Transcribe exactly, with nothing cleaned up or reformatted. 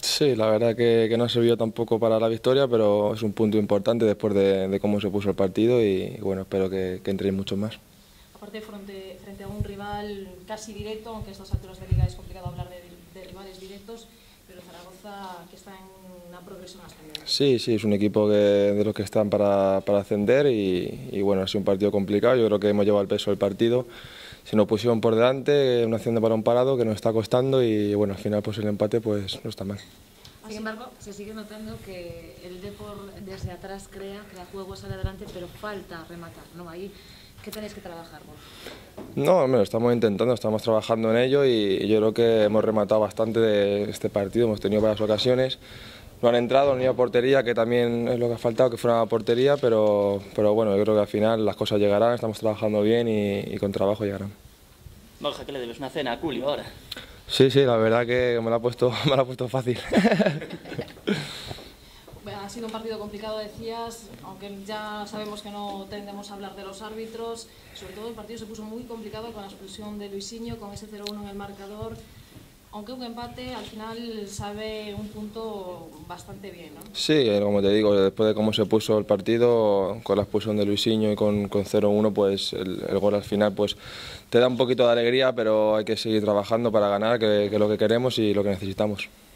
Sí, la verdad que, que no ha servido tampoco para la victoria, pero es un punto importante después de, de cómo se puso el partido y bueno, espero que, que entréis muchos más. Aparte, frente, frente a un rival casi directo, aunque a estas alturas de liga es complicado hablar de, de rivales directos, pero Zaragoza que está en una progresión ascendente. Sí, sí, es un equipo que, de los que están para, para ascender y, y bueno, ha sido un partido complicado, yo creo que hemos llevado el peso del partido, se nos pusieron por delante, una acción de balón parado que nos está costando y bueno, al final pues el empate pues no está mal. Sin embargo, se sigue notando que el Depor desde atrás crea, crea juego, sale adelante, pero falta rematar, ¿no? Ahí, ¿qué tenéis que trabajar vos? No, hombre, lo estamos intentando, estamos trabajando en ello y yo creo que hemos rematado bastante de este partido, hemos tenido varias ocasiones, no han entrado ni a portería, que también es lo que ha faltado, que fuera a portería, pero, pero bueno, yo creo que al final las cosas llegarán, estamos trabajando bien y, y con trabajo llegarán. Borja, ¿qué le debes? Una cena a Julio ahora. Sí, sí, la verdad que me lo ha puesto, me lo ha puesto fácil. Ha sido un partido complicado, decías, aunque ya sabemos que no tendemos a hablar de los árbitros. Sobre todo el partido se puso muy complicado con la expulsión de Luisinho, con ese cero uno en el marcador. Aunque un empate al final sabe un punto bastante bien, ¿no? Sí, como te digo, después de cómo se puso el partido, con la expulsión de Luisinho y con, con cero uno, pues el, el gol al final pues te da un poquito de alegría, pero hay que seguir trabajando para ganar, que, que es lo que queremos y lo que necesitamos.